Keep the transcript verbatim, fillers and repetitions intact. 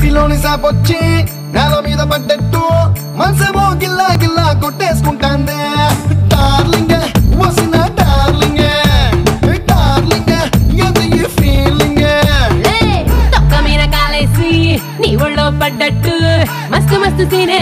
ఏసీలోని సాపొచ్చి నేల మీద పడ్డట్టు మనసేమో గిల్లా గిల్లా కొట్టేసుకుంటాందే డార్లింగ్ వసిన డార్లింగ్ డార్లింగ్ అది ఈ ఫీలింగ్ తొక్క మీద కాలేసి నీ ఒళ్ళో పడ్డట్టు మస్తు మస్తు సీన్